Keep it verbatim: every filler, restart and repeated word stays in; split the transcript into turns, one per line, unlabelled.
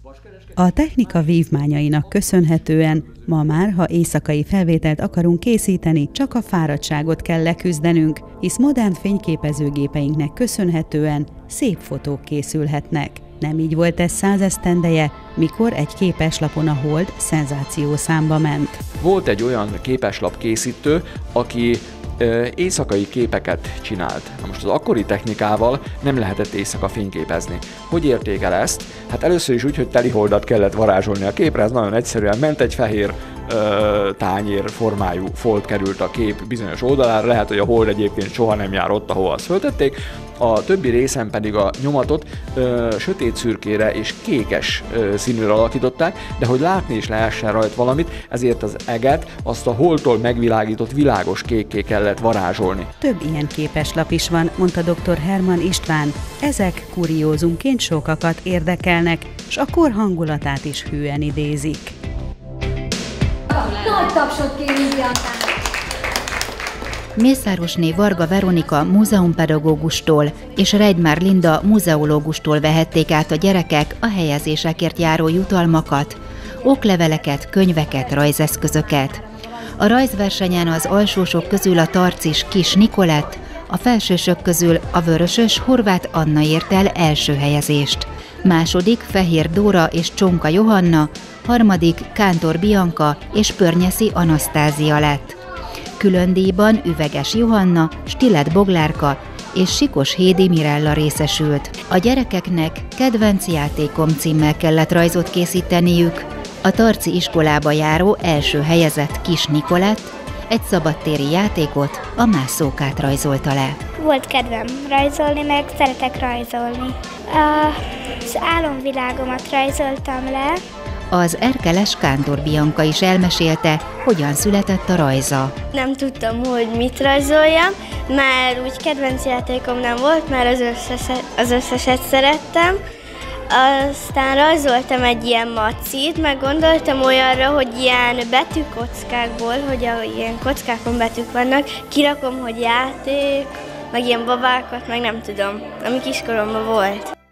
A technika vívmányainak köszönhetően ma már, ha éjszakai felvételt akarunk készíteni, csak a fáradtságot kell leküzdenünk, hisz modern fényképezőgépeinknek köszönhetően szép fotók készülhetnek. Nem így volt ez száz esztendeje, mikor egy képeslapon a hold szenzációszámba ment.
Volt egy olyan képeslap készítő, aki éjszakai képeket csinált. Na most az akkori technikával nem lehetett éjszaka fényképezni. Hogy érték el ezt? Hát először is úgy, hogy teliholdat kellett varázsolni a képre, ez nagyon egyszerűen ment, egy fehér ö, tányér formájú folt került a kép bizonyos oldalára, lehet, hogy a hold egyébként soha nem jár ott, ahol azt föltették, a többi részen pedig a nyomatot ö, sötét szürkére és kékes ö, színűre alakították, de hogy látni is lehessen rajta valamit, ezért az eget azt a holdtól megvilágított világos kékké kellett varázsolni.
Több ilyen képeslap is van, mondta dr. Herman István. Ezek kuriózumként sokakat érdekelnek, s a kor hangulatát is hűen idézik.
Nagy tapsot kérünk Biancának!
Mészárosné Varga Veronika múzeumpedagógustól és Reidmár Linda múzeológustól vehették át a gyerekek a helyezésekért járó jutalmakat, okleveleket, könyveket, rajzeszközöket. A rajzversenyen az alsósok közül a tarcis Kis Nikolett, a felsősök közül a vörösös Horváth Anna ért el első helyezést. Második Fehér Dóra és Csonka Johanna, harmadik Kántor Bianka és Pörnyeszi Anasztázia lett. Külön díjban Üveges Johanna, Stilet Boglárka és Sikos Hédi Mirella részesült. A gyerekeknek Kedvenc játékom címmel kellett rajzot készíteniük. A tarci iskolába járó első helyezett Kis Nikolett egy szabadtéri játékot, a mászókát rajzolta le.
Volt kedvem rajzolni, meg szeretek rajzolni. Az álomvilágomat rajzoltam le.
Az erkeles Kántor Bianka is elmesélte, hogyan született a rajza.
Nem tudtam, hogy mit rajzoljam, mert úgy kedvenc játékom nem volt, mert az összeset, az összeset szerettem. Aztán rajzoltam egy ilyen macit, meg gondoltam olyanra, hogy ilyen betűkockákból, hogy a, ilyen kockákon betűk vannak, kirakom, hogy játék, meg ilyen babákat, meg nem tudom, ami kiskoromban volt.